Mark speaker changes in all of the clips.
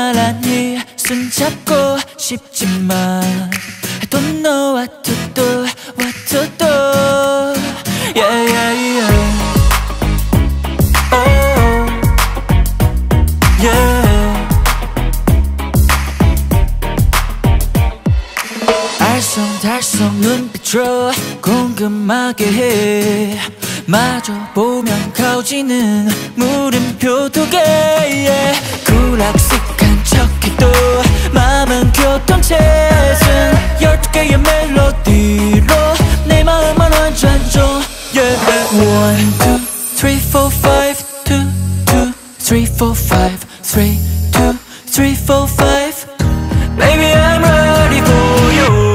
Speaker 1: 나란히 손잡고 싶지만 I don't know what to do, what to do. Yeah, yeah, yeah. Oh, yeah. 알쏭달쏭 눈빛으로 궁금하게 해. 마주 보면 커지는 물음표 2개. yeah. 불확실한 척해도 마음은 교통체증. 12개의 멜로디로 내 마음만 완전 줘. yeah. 1, 2, 3, 4, 5 2, 2, 3, 4, 5 3, 2, 3, 4, 5 Baby I'm ready for you.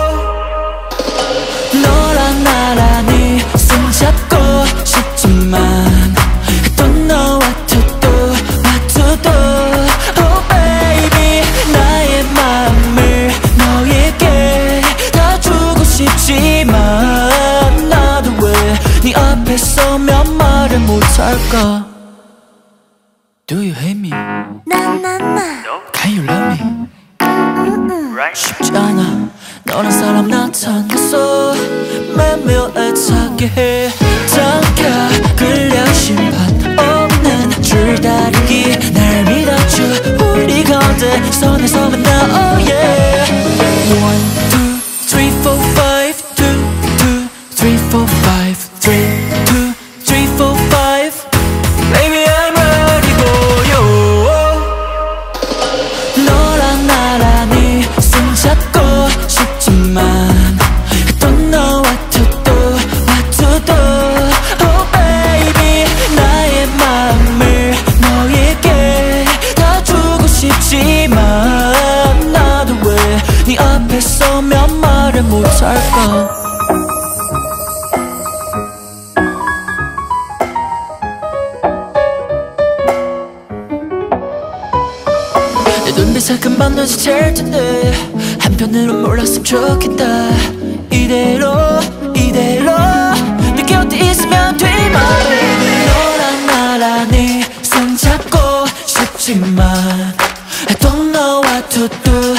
Speaker 1: 너랑 나란히 손잡고 싶지만 I don't know what to do, what to do. Oh baby 나의 맘을 너에게 다 주고 싶지만 나도 왜 네 앞에 서면 말을 못할까. Do you hate me?
Speaker 2: 나나나
Speaker 1: Can you love me? 쉽지 않아 너란 사람 나타났어. 매일 애타게 해. 잠깐 끌려 심판 없는 줄다리기. 날 믿어줘 우리 건데 손에서 만나. Oh yeah. 1, 2, 3, 4, 5 2, 2, 3, 4, 5 3, 2, 3, 4, 5 Baby I'm ready for you. 너랑 나란히 손잡고 싶지만 I don't know what to do, what to do. Oh baby 나의 맘을 너에게 다 주고 싶지만 나도 왜 네 앞에 서면 말을 못할까. 내 눈빛에 금방 눈치챌 텐데 한편으론 몰랐으면 좋겠다. 이대로 내 곁에 있으면 돼 my baby. 너랑 나란히 손잡고 싶지만 I don't know what to do.